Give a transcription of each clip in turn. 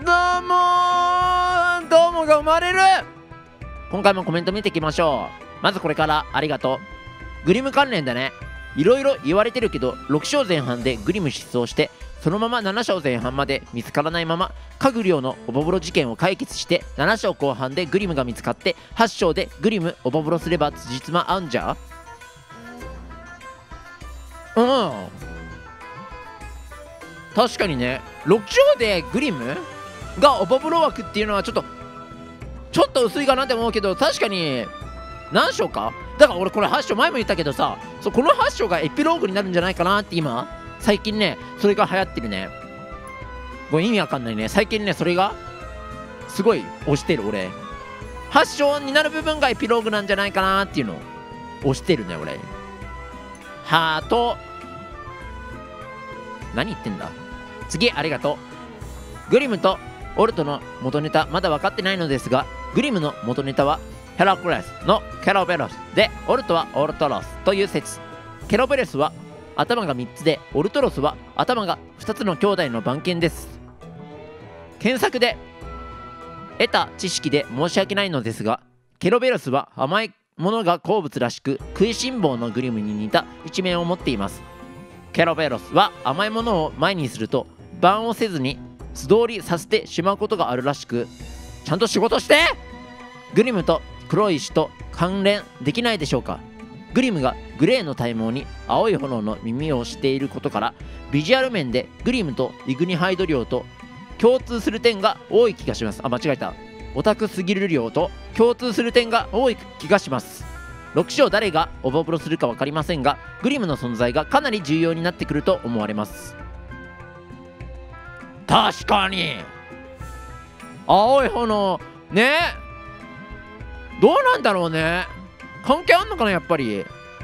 どうもが生まれる。今回もコメント見ていきましょう。まずこれからありがとう。グリム関連だね。いろいろ言われてるけど、6章前半でグリム失踪して、そのまま7章前半まで見つからないままカグリオのオボブロ事件を解決して、7章後半でグリムが見つかって、8章でグリムオボブロすれば辻褄合うんじゃ。確かにね、6章でグリムがオボブロ枠っていうのはちょっと薄いかなって思うけど、確かに何章かだから。俺これ8章前も言ったけどさ、この8章がエピローグになるんじゃないかなって今最近ね、それが流行ってるね。これ意味わかんないね。最近ね、それがすごい推してる俺。8章になる部分がエピローグなんじゃないかなっていうのを推してるね俺。ハート。何言ってんだ。次ありがとう。グリムとオルトの元ネタまだ分かってないのですが、グリムの元ネタはヘラクレスのケロベロスで、オルトはオルトロスという説。ケロベロスは頭が3つで、オルトロスは頭が2つの兄弟の番犬です。検索で得た知識で申し訳ないのですが、ケロベロスは甘いものが好物らしく、食いしん坊のグリムに似た一面を持っています。ケロベロスは甘いものを前にすると番をせずに素通りさせてしまうことがあるらしく、ちゃんと仕事して。グリムと黒い石と関連できないでしょうか。グリムがグレーの体毛に青い炎の耳をしていることから、ビジュアル面でグリムとイグニハイド寮と共通する点が多い気がします。間違えた。オタクすぎる寮と共通する点が多い気がします。6章誰がオボブロするか分かりませんが、グリムの存在がかなり重要になってくると思われます。確かに青い炎ね。どうなんだろうね。関係あんのかな。やっぱり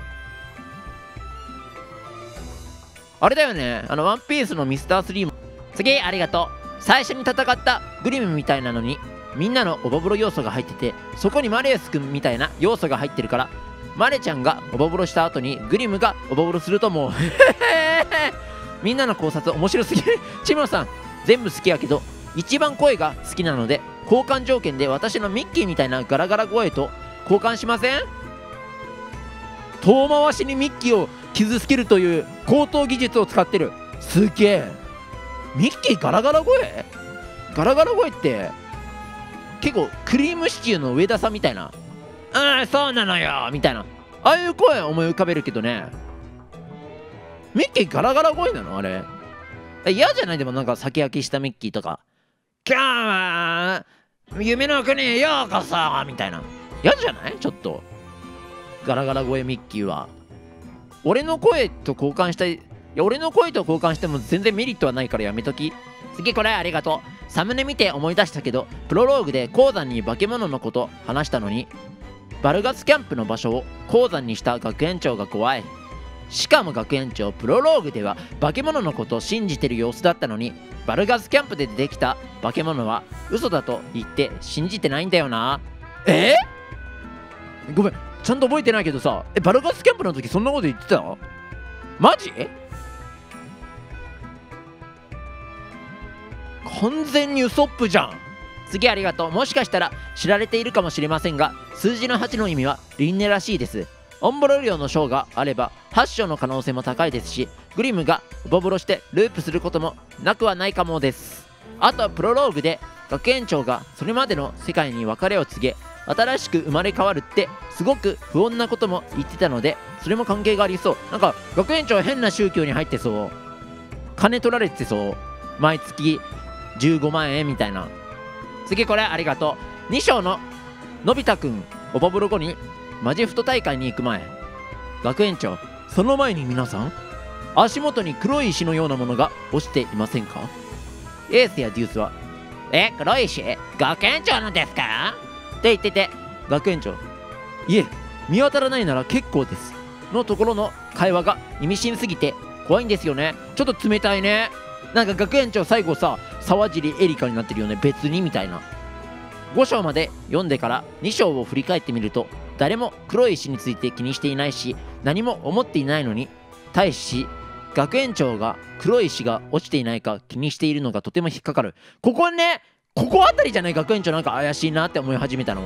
あれだよね、ワンピースのミスター3も。次ありがとう。最初に戦ったグリムみたいなのにみんなのオボブロ要素が入ってて、そこにマレウスくんみたいな要素が入ってるから、マレちゃんがオボブロした後にグリムがオボブロするともうみんなの考察面白すぎるチムロさん全部好きやけど一番声が好きなので、交換条件で私のミッキーみたいなガラガラ声と交換しません？遠回しにミッキーを傷つけるという高等技術を使ってる。すげえ。ミッキーガラガラ声？ガラガラ声って結構クリームシチューの上田さんみたいな、そうなのよみたいな、ああいう声思い浮かべるけどね。ミッキーガラガラ声なのあれ。嫌じゃない？でもなんか酒焼きしたミッキーとか、今日は夢の国へようこそみたいな、嫌じゃない？ちょっとガラガラ声ミッキーは。俺の声と交換したい。いや、俺の声と交換しても全然メリットはないからやめとき。次これありがとう。サムネ見て思い出したけど、プロローグで鉱山に化け物のこと話したのに、バルガスキャンプの場所を鉱山にした学園長が怖い。しかも学園長プロローグでは化け物のことを信じてる様子だったのに、バルガスキャンプで出てきた化け物は嘘だと言って信じてないんだよな。ごめん、ちゃんと覚えてないけどさ、バルガスキャンプの時そんなこと言ってた？マジ？完全にウソップじゃん。次ありがとう。もしかしたら知られているかもしれませんが、数字の8の意味は輪廻らしいです。オンボロ量の章があれば8章の可能性も高いですし、グリムがボブロしてループすることもなくはないかもです。あとはプロローグで学園長がそれまでの世界に別れを告げ、新しく生まれ変わるってすごく不穏なことも言ってたので、それも関係がありそう。なんか学園長変な宗教に入ってそう。金取られてそう。毎月15万円みたいな。次これありがとう。2章ののび太くんオボブロ後にマジフト大会に行く前、学園長、その前に皆さん足元に黒い石のようなものが落ちていませんか？エースやデュースは黒い石学園長のですかって言ってて、学園長、いえ見当たらないなら結構ですのところの会話が意味深すぎて怖いんですよね。ちょっと冷たいね。なんか学園長最後さ、沢尻エリカになってるよね、別にみたいな。5章まで読んでから2章を振り返ってみると、誰も黒い石について気にしていないし、何も思っていないのに対し学園長が黒い石が落ちていないか気にしているのがとても引っかかる。ここね、ここあたりじゃない、学園長なんか怪しいなって思い始めたの。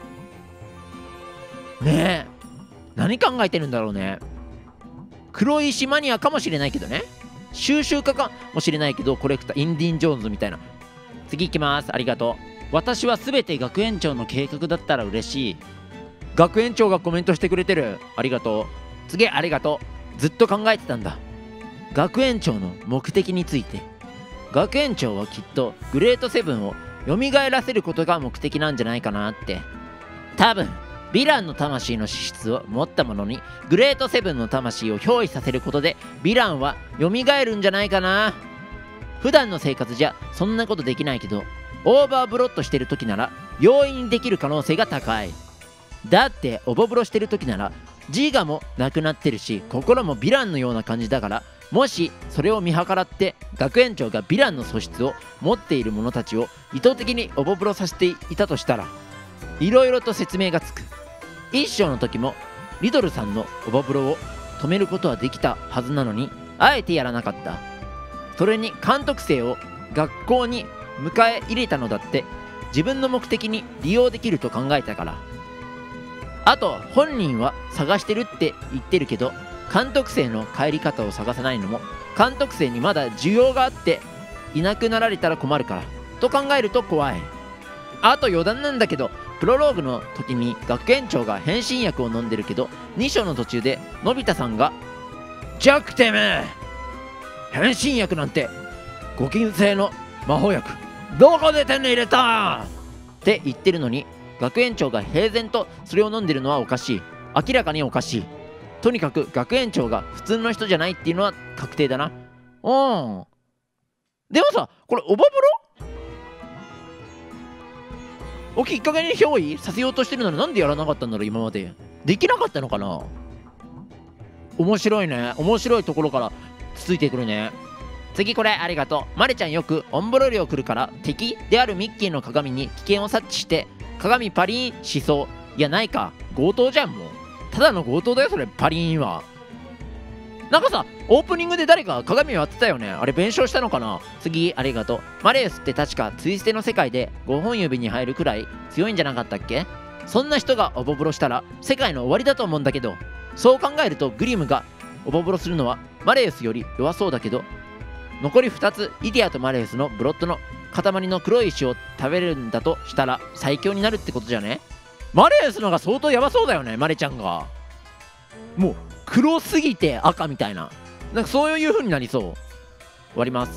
ねえ、何考えてるんだろうね。黒い石マニアかもしれないけどね、収集家かもしれないけど、コレクターインディ・ジョーンズみたいな。次行きます。ありがとう。 私は全て学園長の計画だったら嬉しい。 学園長がコメントしてくれてる。ありがとう。次、ありがとう。ずっと考えてたんだ、学園長の目的について。学園長はきっとグレートセブンを蘇らせることが目的なんじゃないかなって。多分ヴィランの魂の資質を持った者にグレートセブンの魂を憑依させることでヴィランは蘇るんじゃないかな。普段の生活じゃそんなことできないけど、オーバーブロッドしてる時なら容易にできる可能性が高い。だってオボブロしてる時なら自我もなくなってるし、心もヴィランのような感じだから、もしそれを見計らって学園長がヴィランの素質を持っている者たちを意図的にオボブロさせていたとしたら、いろいろと説明がつく。一章の時もリドルさんのオボブロを止めることはできたはずなのに、あえてやらなかった。それに監督生を学校に迎え入れたのだって自分の目的に利用できると考えたから。あと本人は探してるって言ってるけど、監督生の帰り方を探さないのも監督生にまだ需要があっていなくなられたら困るからと考えると怖い。あと余談なんだけど、プロローグの時に学園長が変身薬を飲んでるけど、2章の途中でのび太さんが「ジャックてめえ、変身薬なんてご金星の魔法薬どこで手に入れた!」って言ってるのに、学園長が平然とそれを飲んでるのはおかしい。明らかにおかしい。とにかく学園長が普通の人じゃないっていうのは確定だな。でもさ、これオバブロをきっかけに憑依させようとしてるのになんでやらなかったんだろう。今までできなかったのかな。面白いね。面白いところからつついてくるね。次これありがとう。マレちゃんよくオンボロ漁来るから敵であるミッキーの鏡に危険を察知して鏡パリーンしそう。いやないか、強盗じゃん。もうただの強盗だよそれ。パリーンはなんかさ、オープニングで誰か鏡割ってたよね。あれ弁償したのかな。次ありがとう。マレウスって確かツイステの世界で5本指に入るくらい強いんじゃなかったっけ。そんな人がオボブロしたら世界の終わりだと思うんだけど、そう考えるとグリムがオボブロするのはマレウスより弱そうだけど、残り2つイディアとマレウスのブロッドの塊の黒い石を食べるんだとしたら最強になるってことじゃね。マレウスのが相当ヤバそうだよね。マレちゃんがもう黒すぎて赤みたいな、なんかそういう風になりそう。終わります。